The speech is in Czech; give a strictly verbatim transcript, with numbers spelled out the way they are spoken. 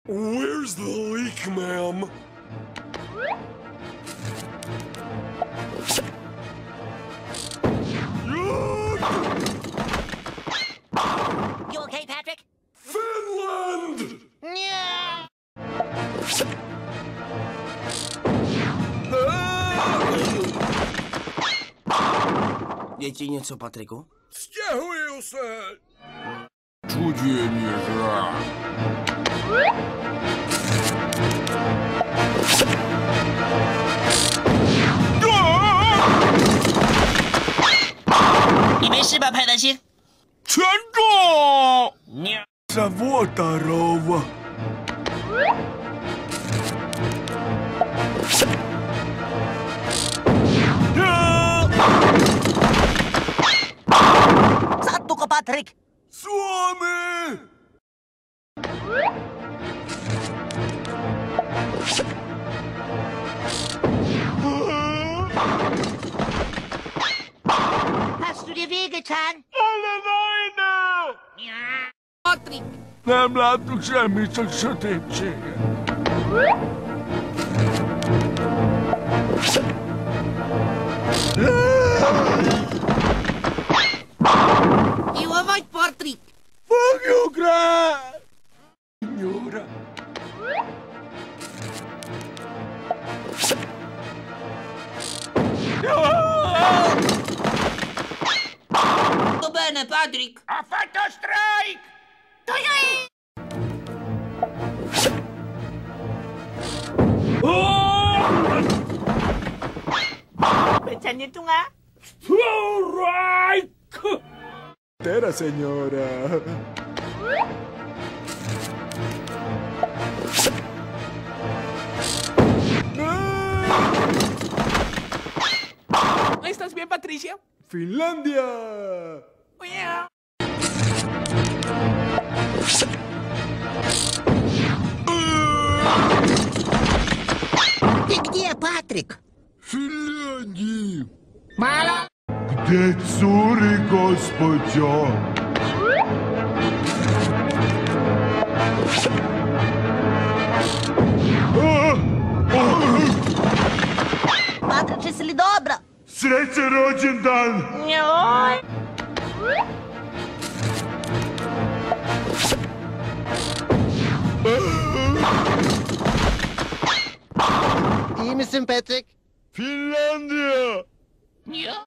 Where's the leak, ma'am? You okay, Patrick? Finland! Yeah. Děti něco, Patriku? Stěhuju se! Čudění žrá. 你没事吧，派大星？ 全中！ Завотарова. Satu ka, Patrick? Suomi! Hast du dir wehgetan? Alle Weine! Ja. Patrick! Nem láttuk semmit, csak sötétséget. Jó vagy, Patrick? Fogjuk rá! Nyúra! To bene, Patrick! A fatto strike! Tojoj! Becanie tu nga? Strike! Tera, señora. ¿Estás bien, Patricia? Finlandia! Oh, yeah. Ты где, Патрик? Финляндии! Мало? Где цури, господя? Patrick, чи си ли добра? Srećan rođendan! Njoj! İyi misin Patrick? Finlandia! Ja?